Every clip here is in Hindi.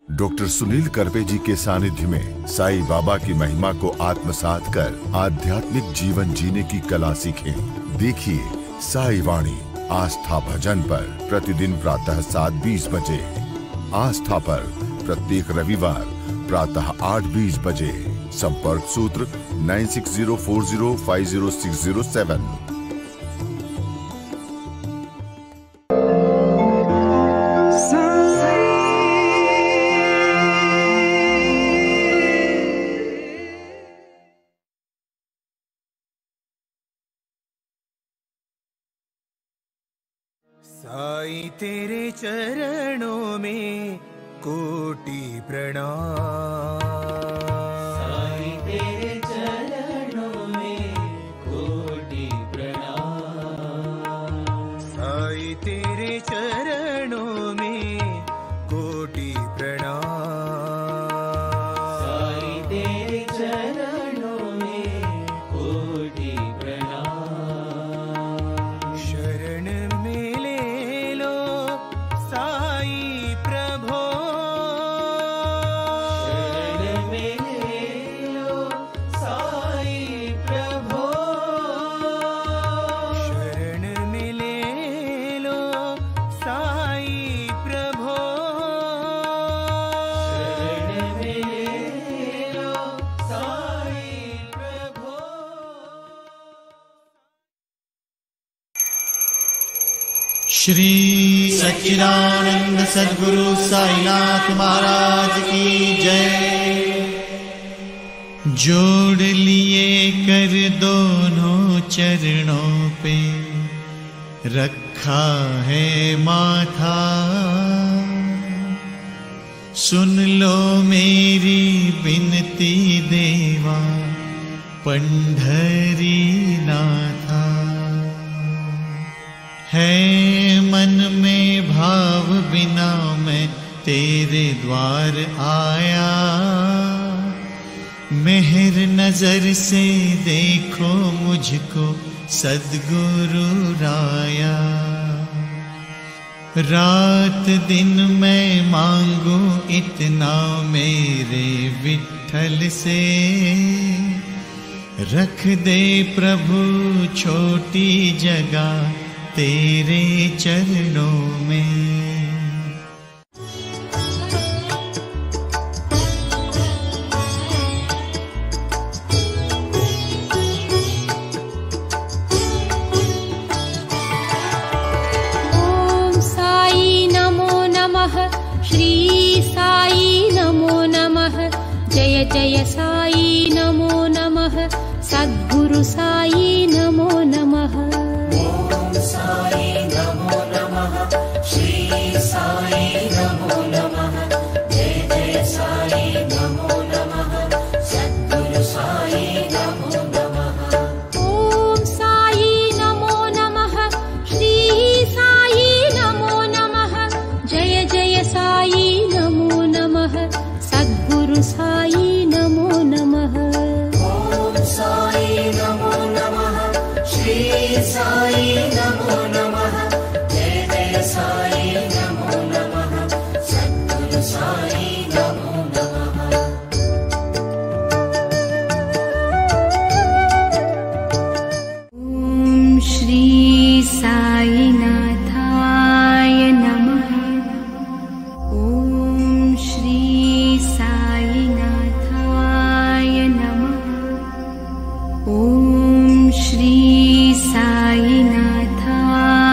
डॉक्टर सुनील करपे जी के सानिध्य में साईं बाबा की महिमा को आत्मसात कर आध्यात्मिक जीवन जीने की कला सीखें। देखिए साई वाणी आस्था भजन पर प्रतिदिन प्रातः 7:20 बजे। आस्था पर प्रत्येक रविवार प्रातः 8:20 बजे। संपर्क सूत्र 9604050607। साईं तेरे चरणों में कोटि प्रणाम। साईं तेरे चरणों में कोटि प्रणाम। साईं तेरे चरणों में कोटि प्रणाम। साईं तेरे चरणों में कोटि प्रणाम। शरण में ले लो साईं प्रभो। शरण में ले लो साईं प्रभो। शरण में ले लो साईं प्रभो। शरण में ले लो साईं प्रभो। श्री सच्चिदानंद सद्गुरु साईनाथ महाराज की जय। जोड़ लिए कर दोनों चरणों पे रखा है माथा। सुन लो मेरी बिनती देवा पंढरी नाथा। है मन में भाव बिना मैं तेरे द्वार आया। मेहर नजर से देखो मुझको सद्गुरु राया। रात दिन मैं मांगू इतना मेरे विठ्ठल से। रख दे प्रभु छोटी जगह तेरे चरणों में। ओम साई नमो नमः। श्री साई नमो नमः। जय जय साई नमो नमः। सद्गुरु साई नमो नमः। साई नमो नमः। श्री साई नमो नमः। जय जय साई नमो नमः। सद्गुरु साई नमो नमः। ओम साई नमो नमः। श्री साई नमो नमः। जय जय साई नमो नमः। सद्गुरु साई नमो नमः। ओम साई नमो नमः। श्री साई नमो नमः। जय जय साई नमो नमः। सद्गुरु साई नमो नमः। ओम श्री साईनाथाय नमः। ओम श्री साईनाथाय नमः। ओम श्री साईनाथाय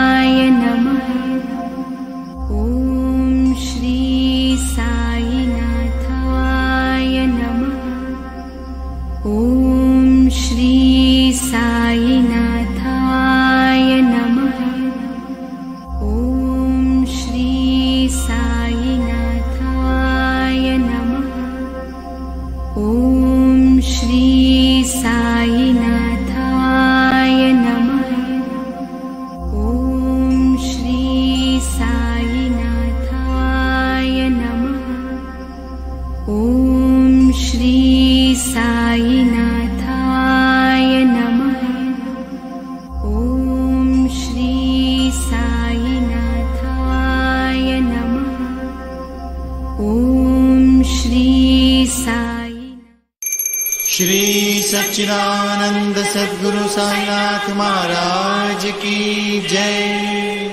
सच्चिदानंद सद्गुरु साईनाथ महाराज की जय।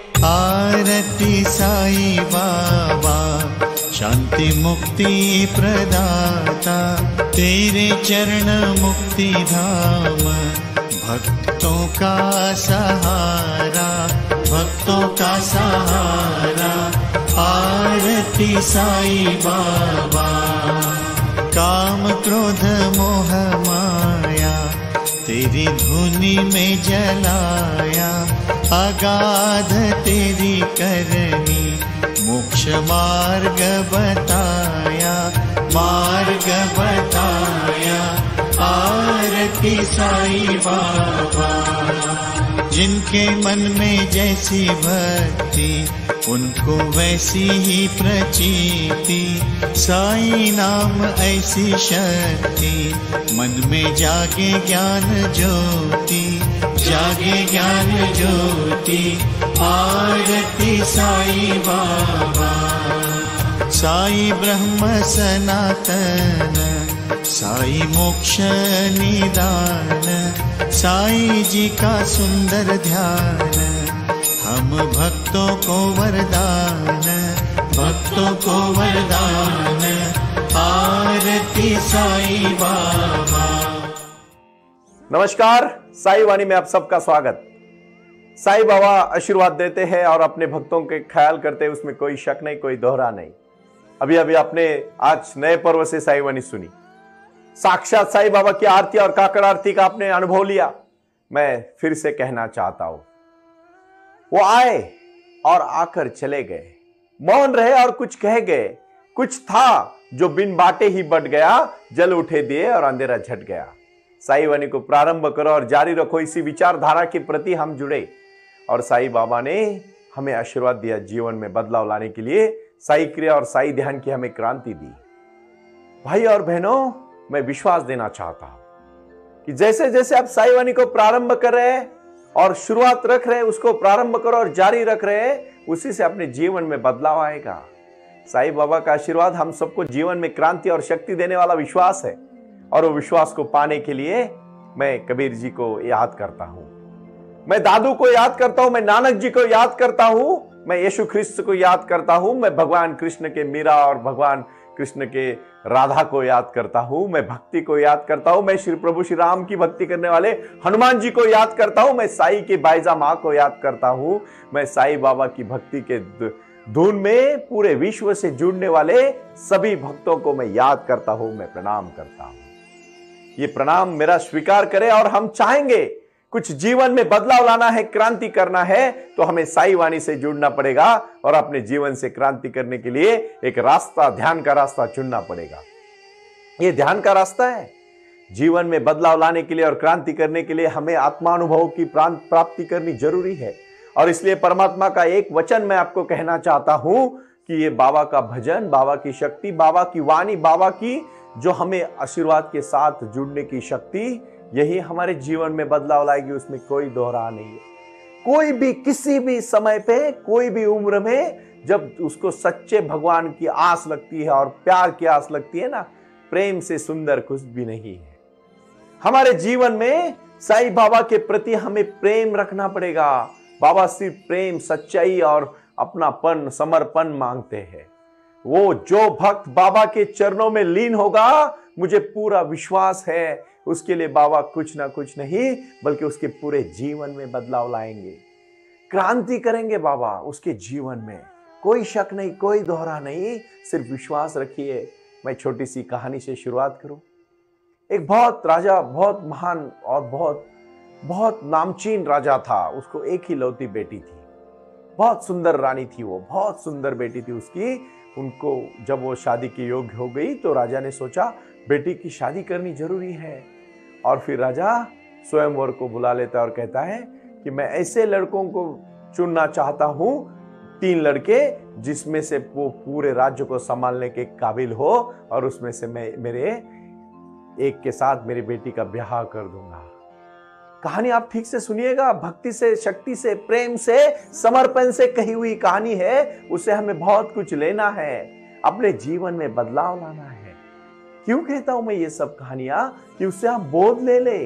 आरती साई बाबा शांति मुक्ति प्रदाता, तेरे चरण मुक्ति धाम, भक्तों का सहारा, भक्तों का सहारा। आरती साई बाबा। काम क्रोध मोह माया तेरी धुनी में जलाया, अगाध तेरी करनी मोक्ष मार्ग बताया, मार्ग बताया। आरती साई बाबा। जिनके मन में जैसी भक्ति उनको वैसी ही प्रचीति, साई नाम ऐसी शक्ति, मन में जागे ज्ञान ज्योति, जागे ज्ञान ज्योति। आरती साई बाबा। साई ब्रह्म सनातन, साई मोक्ष निदान, साई जी का सुंदर ध्यान, हम भक्तों को वरदान, भक्तों को वरदान। आरती साई बाबा। नमस्कार, साई वाणी में आप सबका स्वागत। साई बाबा आशीर्वाद देते हैं और अपने भक्तों के ख्याल करते हैं, उसमें कोई शक नहीं, कोई दोहरा नहीं। अभी अभी आपने आज नए पर्व से साई वाणी सुनी, साक्षात साई बाबा की आरती और काकड़ आरती का आपने अनुभव लिया। मैं फिर से कहना चाहता हूं, वो आए और आकर चले गए, मौन रहे और कुछ कह गए। कुछ था जो बिन बाटे ही बट गया, जल उठे दिए और अंधेरा झट गया। साई वाणी को प्रारंभ करो और जारी रखो, इसी विचारधारा के प्रति हम जुड़े। और साई बाबा ने हमें आशीर्वाद दिया जीवन में बदलाव लाने के लिए, साई क्रिया और साई ध्यान की हमें क्रांति दी। भाई और बहनों, मैं विश्वास देना चाहता हूं कि जैसे जैसे आप साई वाणी को प्रारंभ कर रहे हैं और शुरुआत रख रहे हैं, उसको प्रारंभ करो और जारी रख रहे हैं, उसी से अपने जीवन में बदलाव आएगा। साई बाबा का आशीर्वाद हम सबको जीवन में क्रांति और शक्ति देने वाला विश्वास है। और वो विश्वास को पाने के लिए मैं कबीर जी को याद करता हूं, मैं दादू को याद करता हूं, मैं नानक जी को याद करता हूं, मैं यीशु ख्रिस्त को याद करता हूं, मैं भगवान कृष्ण के मीरा और भगवान कृष्ण के राधा को याद करता हूं, मैं भक्ति को याद करता हूं, मैं श्री प्रभु श्री राम की भक्ति करने वाले हनुमान जी को याद करता हूं, मैं साई के बाईजा माँ को याद करता हूं, मैं साई बाबा की भक्ति के धुन में पूरे विश्व से जुड़ने वाले सभी भक्तों को मैं याद करता हूं, मैं प्रणाम करता हूं। ये प्रणाम मेरा स्वीकार करें। और हम चाहेंगे कुछ जीवन में बदलाव लाना है, क्रांति करना है, तो हमें साई वाणी से जुड़ना पड़ेगा और अपने जीवन से क्रांति करने के लिए एक रास्ता, ध्यान का रास्ता चुनना पड़ेगा। ये ध्यान का रास्ता है। जीवन में बदलाव लाने के लिए और क्रांति करने के लिए हमें आत्मानुभव की प्राप्ति करनी जरूरी है। और इसलिए परमात्मा का एक वचन मैं आपको कहना चाहता हूं कि ये बाबा का भजन, बाबा की शक्ति, बाबा की वाणी, बाबा की जो हमें आशीर्वाद के साथ जुड़ने की शक्ति, यही हमारे जीवन में बदलाव लाएगी, उसमें कोई दोहरा नहीं है। कोई भी किसी भी समय पे, कोई भी उम्र में, जब उसको सच्चे भगवान की आस लगती है और प्यार की आस लगती है ना, प्रेम से सुंदर कुछ भी नहीं है। हमारे जीवन में साईं बाबा के प्रति हमें प्रेम रखना पड़ेगा। बाबा सिर्फ प्रेम, सच्चाई और अपनापन, समर्पण मांगते हैं। वो जो भक्त बाबा के चरणों में लीन होगा, मुझे पूरा विश्वास है उसके लिए बाबा कुछ ना कुछ नहीं बल्कि उसके पूरे जीवन में बदलाव लाएंगे, क्रांति करेंगे बाबा उसके जीवन में। कोई शक नहीं, कोई दोहरा नहीं, सिर्फ विश्वास रखिए। मैं छोटी सी कहानी से शुरुआत करूं। एक बहुत राजा, बहुत महान और बहुत नामचीन राजा था। उसको एक ही लौती बेटी थी, बहुत सुंदर रानी थी वो, बहुत सुंदर बेटी थी उसकी। उनको जब वो शादी के योग्य हो गई तो राजा ने सोचा बेटी की शादी करनी जरूरी है। और फिर राजा स्वयंवर को बुला लेता और कहता है कि मैं ऐसे लड़कों को चुनना चाहता हूं, 3 लड़के, जिसमें से वो पूरे राज्य को संभालने के काबिल हो, और उसमें से मैं मेरे एक के साथ मेरी बेटी का ब्याह कर दूंगा। कहानी आप ठीक से सुनिएगा, भक्ति से, शक्ति से, प्रेम से, समर्पण से कही हुई कहानी है। उससे हमें बहुत कुछ लेना है, अपने जीवन में बदलाव लाना है। क्यों कहता हूं मैं ये सब कहानियां? कि उससे आप बोध ले ले।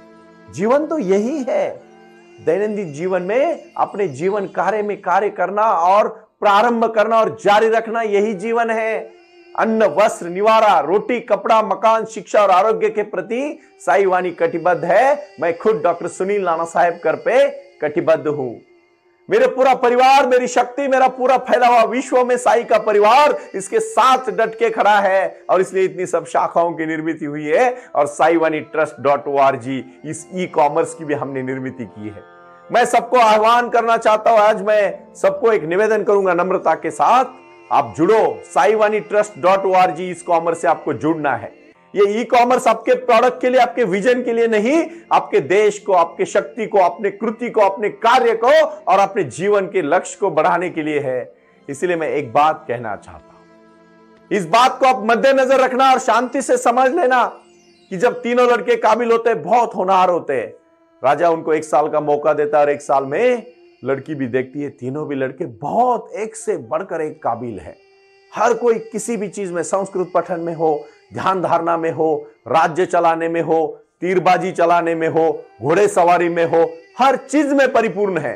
जीवन तो यही है, दैनंदिन जीवन में अपने जीवन कार्य में कार्य करना और प्रारंभ करना और जारी रखना, यही जीवन है। अन्न, वस्त्र, निवारा, रोटी, कपड़ा, मकान, शिक्षा और आरोग्य के प्रति साई वाणी कटिबद्ध है। मैं खुद डॉक्टर सुनील नाना साहेब कर पे कटिबद्ध हूं। मेरे पूरा परिवार, मेरी शक्ति, मेरा पूरा फैला हुआ विश्व में साई का परिवार इसके साथ डट के खड़ा है और इसलिए इतनी सब शाखाओं की निर्मित हुई है। और saiwanitrust.org इस ई-कॉमर्स की भी हमने निर्मित की है। मैं सबको आह्वान करना चाहता हूं, आज मैं सबको एक निवेदन करूंगा नम्रता के साथ, आप जुड़ो। saiwanitrust.org इस कॉमर्स से आपको जुड़ना है। ये ई कॉमर्स आपके प्रोडक्ट के लिए, आपके विजन के लिए नहीं, आपके देश को, आपके शक्ति को, अपने कृति को, अपने कार्य को और अपने जीवन के लक्ष्य को बढ़ाने के लिए है। इसलिए मैं एक बात कहना चाहता हूं, इस बात को आप मद्देनजर रखना और शांति से समझ लेना कि जब तीनों लड़के काबिल होते हैं, बहुत होनहार होते हैं, राजा उनको 1 साल का मौका देता है और 1 साल में लड़की भी देखती है, तीनों भी लड़के बहुत एक से बढ़कर एक काबिल है। हर कोई किसी भी चीज में, संस्कृत पठन में हो, ध्यान धारणा में हो, राज्य चलाने में हो, तीरबाजी चलाने में हो, घोड़े सवारी में हो, हर चीज में परिपूर्ण है।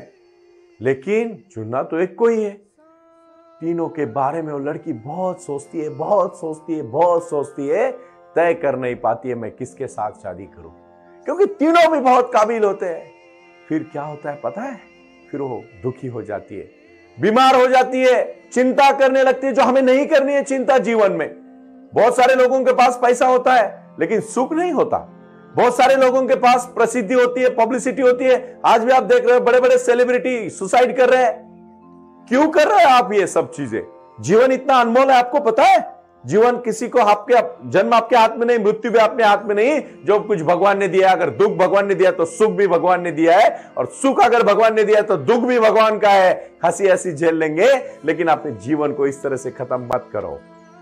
लेकिन चुनना तो एक को ही है। तीनों के बारे में वो लड़की बहुत सोचती है, बहुत सोचती है, बहुत सोचती है, तय कर नहीं पाती है मैं किसके साथ शादी करूं, क्योंकि तीनों भी बहुत काबिल होते हैं। फिर क्या होता है पता है? फिर वो दुखी हो जाती है, बीमार हो जाती है, चिंता करने लगती है, जो हमें नहीं करनी है चिंता जीवन में। बहुत सारे लोगों के पास पैसा होता है लेकिन सुख नहीं होता। बहुत सारे लोगों के पास प्रसिद्धि होती है, पब्लिसिटी होती है। आज भी आप देख रहे हो बड़े बड़े सेलिब्रिटी सुसाइड कर रहे हैं। क्यों कर रहे हैं आप ये सब चीजें? जीवन इतना अनमोल है, आपको पता है? जीवन किसी को, आपके जन्म आपके हाथ में नहीं, मृत्यु भी अपने हाथ में नहीं। जो कुछ भगवान ने दिया, अगर दुख भगवान ने दिया तो सुख भी भगवान ने दिया है, और सुख अगर भगवान ने दिया तो दुख भी भगवान का है। हंसी हंसी झेल लेंगे, लेकिन अपने जीवन को इस तरह से खत्म मत करो।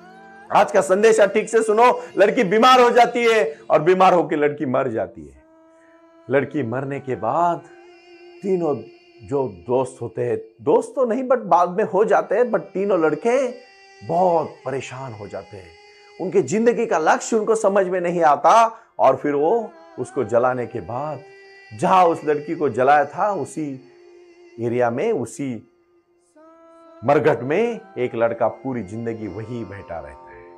आज का संदेश ठीक से सुनो। लड़की बीमार हो जाती है और बीमार होकर लड़की मर जाती है। लड़की मरने के बाद तीनों जो दोस्त होते हैं, दोस्त तो नहीं बट बाद में हो जाते हैं, बट तीनों लड़के बहुत परेशान हो जाते हैं। उनके जिंदगी का लक्ष्य उनको समझ में नहीं आता। और फिर वो उसको जलाने के बाद, जहां उस लड़की को जलाया था उसी एरिया में, उसी मरघट में एक लड़का पूरी जिंदगी वही बैठा रहता है।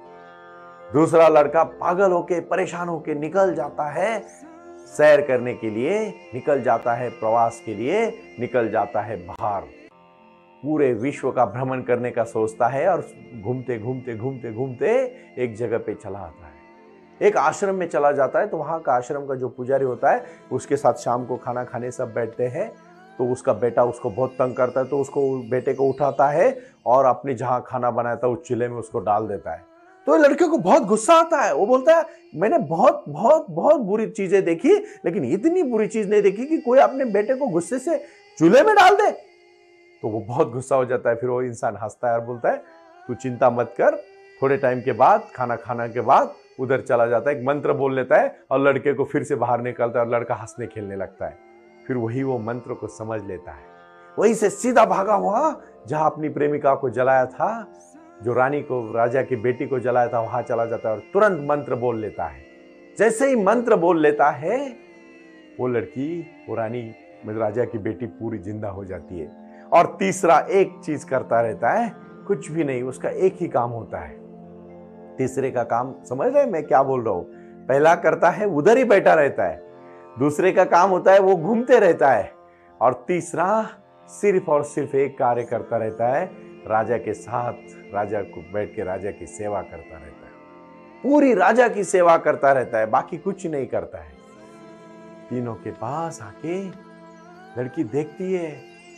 दूसरा लड़का पागल होके, परेशान होके निकल जाता है, सैर करने के लिए निकल जाता है, प्रवास के लिए निकल जाता है बाहर, पूरे विश्व का भ्रमण करने का सोचता है और घूमते घूमते घूमते घूमते एक जगह पे चला आता है। एक आश्रम में चला जाता है। तो वहां का आश्रम का जो पुजारी होता है उसके साथ शाम को खाना खाने सब बैठते हैं। तो उसका बेटा उसको बहुत तंग करता है, तो उसको बेटे को उठाता है और अपने जहां खाना बनाया था उस चूल्हे में उसको डाल देता है। तो लड़के को बहुत गुस्सा आता है। वो बोलता है मैंने बहुत बहुत बहुत बुरी चीजें देखी, लेकिन इतनी बुरी चीज नहीं देखी कि कोई अपने बेटे को गुस्से से चूल्हे में डाल दे। तो वो बहुत गुस्सा हो जाता है। फिर वो इंसान हंसता है और बोलता है तू चिंता मत कर। थोड़े टाइम के बाद, खाना खाने के बाद उधर चला जाता है, एक मंत्र बोल लेता है और लड़के को फिर से बाहर निकलता है और लड़का हंसने खेलने लगता है। फिर वही वो मंत्र को समझ लेता है। वहीं से सीधा भागा हुआ जहां अपनी प्रेमिका को जलाया था, जो रानी को, राजा की बेटी को जलाया था, वहां चला जाता है और तुरंत मंत्र बोल लेता है। जैसे ही मंत्र बोल लेता है वो लड़की, वो रानी, राजा की बेटी पूरी जिंदा हो जाती है। और तीसरा एक चीज करता रहता है, कुछ भी नहीं, उसका एक ही काम होता है। तीसरे का काम समझ रहे मैं क्या बोल रहा हूं? पहला करता है उधर ही बैठा रहता है, दूसरे का काम होता है वो घूमते रहता है, और तीसरा सिर्फ और सिर्फ एक कार्य करता रहता है, राजा के साथ, राजा को बैठ के राजा की सेवा करता रहता है। पूरी राजा की सेवा करता रहता है, बाकी कुछ नहीं करता है। तीनों के पास आके लड़की देखती है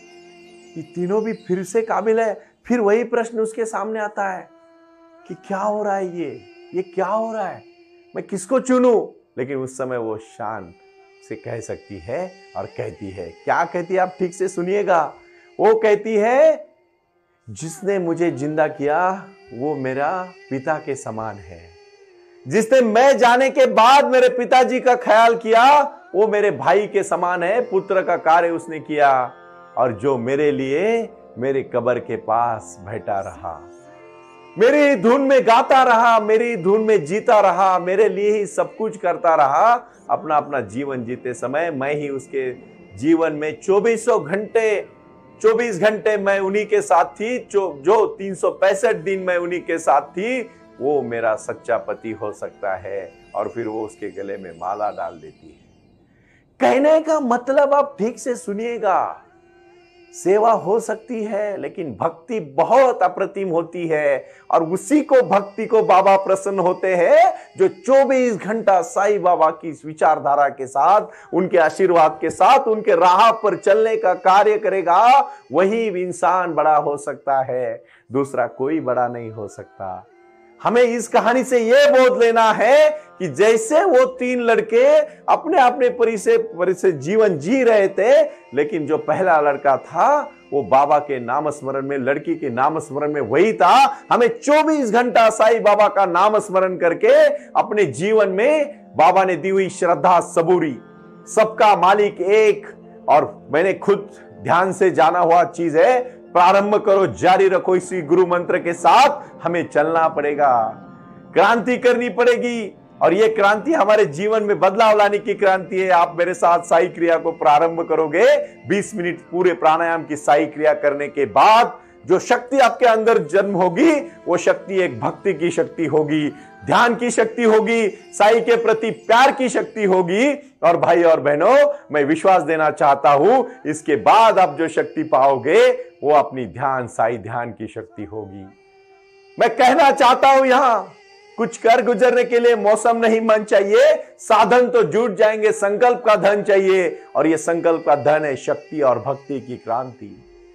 कि तीनों भी फिर से काबिल है। फिर वही प्रश्न उसके सामने आता है कि क्या हो रहा है, ये क्या हो रहा है, मैं किसको चुनूं? लेकिन उस समय वो शान से कह सकती है और कहती है, क्या कहती है आप ठीक से सुनिएगा। वो कहती है जिसने मुझे जिंदा किया वो मेरा पिता के समान है, जिसने मैं जाने के बाद मेरे पिताजी का ख्याल किया वो मेरे भाई के समान है, पुत्र का कार्य उसने किया, और जो मेरे लिए मेरे कब्र के पास बैठा रहा। मेरी धुन में गाता रहा, मेरी धुन में जीता रहा, मेरे लिए ही सब कुछ करता रहा। अपना अपना जीवन जीते समय मैं ही उसके जीवन में 24 घंटे मैं उन्हीं के साथ थी, जो 365 दिन मैं उन्हीं के साथ थी। वो मेरा सच्चा पति हो सकता है। और फिर वो उसके गले में माला डाल देती है। कहने का मतलब आप ठीक से सुनिएगा, सेवा हो सकती है लेकिन भक्ति बहुत अप्रतिम होती है। और उसी को भक्ति को बाबा प्रसन्न होते हैं जो 24 घंटा साईं बाबा की विचारधारा के साथ, उनके आशीर्वाद के साथ, उनके राह पर चलने का कार्य करेगा। वही इंसान बड़ा हो सकता है, दूसरा कोई बड़ा नहीं हो सकता। हमें इस कहानी से यह बोध लेना है कि जैसे वो 3 लड़के अपने अपने परिसे जीवन जी रहे थे, लेकिन जो पहला लड़का था वो बाबा के नाम स्मरण में, लड़की के नाम स्मरण में वही था। हमें 24 घंटा साईं बाबा का नाम स्मरण करके अपने जीवन में बाबा ने दी हुई श्रद्धा, सबूरी, सबका मालिक एक, और मैंने खुद ध्यान से जाना हुआ चीज है, प्रारंभ करो जारी रखो, इसी गुरु मंत्र के साथ हमें चलना पड़ेगा, क्रांति करनी पड़ेगी। और ये क्रांति हमारे जीवन में बदलाव लाने की क्रांति है। आप मेरे साथ साई क्रिया को प्रारंभ करोगे, 20 मिनट पूरे प्राणायाम की साई क्रिया करने के बाद जो शक्ति आपके अंदर जन्म होगी, वो शक्ति एक भक्ति की शक्ति होगी, ध्यान की शक्ति होगी, साई के प्रति प्यार की शक्ति होगी। और भाई और बहनों, मैं विश्वास देना चाहता हूं, इसके बाद आप जो शक्ति पाओगे वो अपनी ध्यान, साई ध्यान की शक्ति होगी। मैं कहना चाहता हूं, यहां कुछ कर गुजरने के लिए मौसम नहीं, मन चाहिए, साधन तो जुट जाएंगे, संकल्प का धन चाहिए। और ये संकल्प का धन है शक्ति और भक्ति की क्रांति।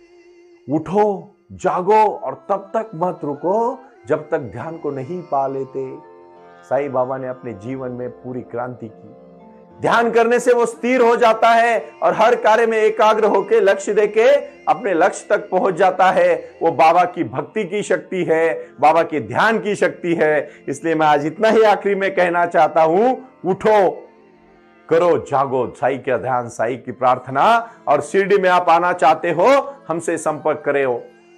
उठो, जागो और तब तक मत रुको जब तक ध्यान को नहीं पा लेते। साईं बाबा ने अपने जीवन में पूरी क्रांति की। ध्यान करने से वो स्थिर हो जाता है और हर कार्य में एकाग्र होकर लक्ष्य देके अपने लक्ष्य तक पहुंच जाता है। वो बाबा की भक्ति की शक्ति है, बाबा के ध्यान की शक्ति है। इसलिए मैं आज इतना ही आखिरी में कहना चाहता हूं, उठो, करो, जागो, साईं का ध्यान, साईं की प्रार्थना। और शिरडी में आप आना चाहते हो, हमसे संपर्क करें।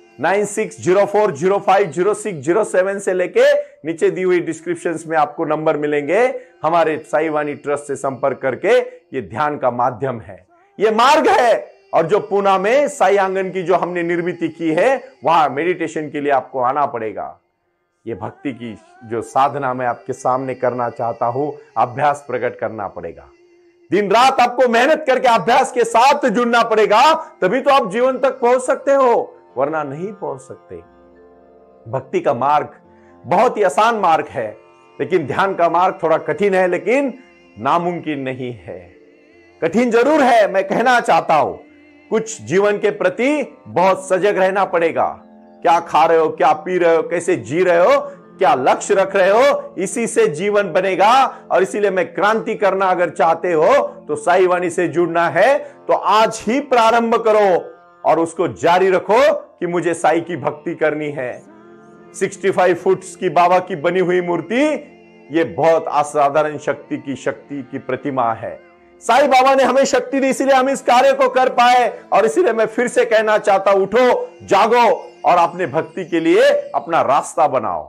9604050607 से लेके नीचे दी हुई डिस्क्रिप्शंस में आपको नंबर मिलेंगे। हमारे साईं वाणी ट्रस्ट से संपर्क करके, ये ध्यान का माध्यम है, ये मार्ग है। और जो पूना में साईं आंगन की जो हमने निर्मित की है, वहां मेडिटेशन के लिए आपको आना पड़ेगा। ये भक्ति की जो साधना मैं आपके सामने करना चाहता हूं, अभ्यास प्रकट करना पड़ेगा। दिन रात आपको मेहनत करके अभ्यास के साथ जुड़ना पड़ेगा, तभी तो आप जीवन तक पहुंच सकते हो, वरना नहीं पहुंच सकते। भक्ति का मार्ग बहुत ही आसान मार्ग है, लेकिन ध्यान का मार्ग थोड़ा कठिन है, लेकिन नामुमकिन नहीं है। कठिन जरूर है, मैं कहना चाहता हूं। कुछ जीवन के प्रति बहुत सजग रहना पड़ेगा। क्या खा रहे हो, क्या पी रहे हो, कैसे जी रहे हो, क्या लक्ष्य रख रहे हो, इसी से जीवन बनेगा। और इसीलिए मैं क्रांति करना अगर चाहते हो तो साईं वाणी से जुड़ना है, तो आज ही प्रारंभ करो और उसको जारी रखो कि मुझे साईं की भक्ति करनी है। 65 फुट की बाबा की बनी हुई मूर्ति, ये बहुत असाधारण शक्ति की प्रतिमा है। साईं बाबा ने हमें शक्ति दी, इसीलिए हम इस कार्य को कर पाए। और इसीलिए मैं फिर से कहना चाहता हूं, उठो, जागो और अपने भक्ति के लिए अपना रास्ता बनाओ।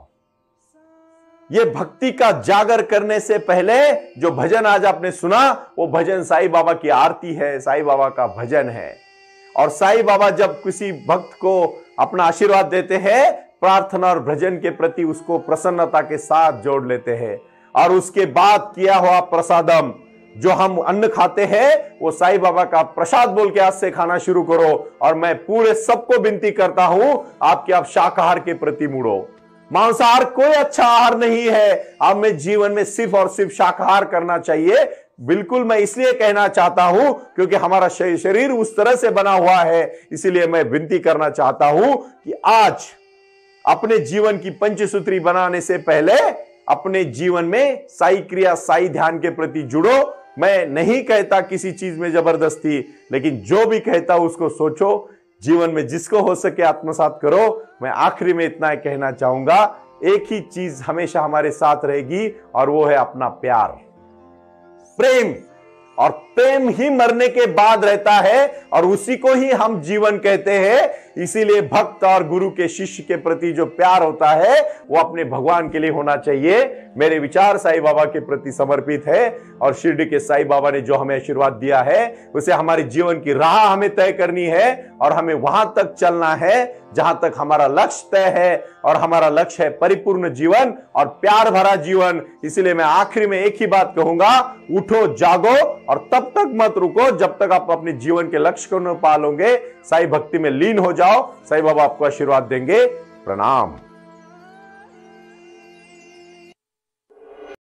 ये भक्ति का जागर करने से पहले जो भजन आज आपने सुना, वो भजन साईं बाबा की आरती है, साईं बाबा का भजन है। और साईं बाबा जब किसी भक्त को अपना आशीर्वाद देते हैं, प्रार्थना और भजन के प्रति उसको प्रसन्नता के साथ जोड़ लेते हैं। और उसके बाद किया हुआ प्रसादम, जो हम अन्न खाते हैं, वो साईं बाबा का प्रसाद बोल के आज से खाना शुरू करो। और मैं पूरे सबको विनती करता हूं, आपके आप शाकाहार के प्रति मुड़ो। मांसाहार कोई अच्छा आहार नहीं है, हमें जीवन में सिर्फ और सिर्फ शाकाहार करना चाहिए। बिल्कुल, मैं इसलिए कहना चाहता हूं क्योंकि हमारा शरीर उस तरह से बना हुआ है। इसीलिए मैं विनती करना चाहता हूं कि आज अपने जीवन की पंचसूत्री बनाने से पहले अपने जीवन में साई क्रिया, साई ध्यान के प्रति जुड़ो। मैं नहीं कहता किसी चीज में जबरदस्ती, लेकिन जो भी कहता हूं उसको सोचो, जीवन में जिसको हो सके आत्मसात करो। मैं आखिरी में इतना कहना चाहूंगा, एक ही चीज हमेशा हमारे साथ रहेगी और वो है अपना प्यार, प्रेम। और प्रेम ही मरने के बाद रहता है और उसी को ही हम जीवन कहते हैं। इसीलिए भक्त और गुरु के शिष्य के प्रति जो प्यार होता है वो अपने भगवान के लिए होना चाहिए। मेरे विचार साईं बाबा के प्रति समर्पित है और शिरडी के साईं बाबा ने जो हमें आशीर्वाद दिया है उसे हमारे जीवन की राह हमें तय करनी है और हमें वहां तक चलना है जहां तक हमारा लक्ष्य तय है और हमारा लक्ष्य है परिपूर्ण जीवन और प्यार भरा जीवन। इसलिए मैं आखिरी में एक ही बात कहूंगा, उठो जागो और तब तक मत रुको जब तक आप अपने जीवन के लक्ष्य को न पालोगे। साईं भक्ति में लीन हो जाओ। साईं बाबा आपको आशीर्वाद देंगे। प्रणाम।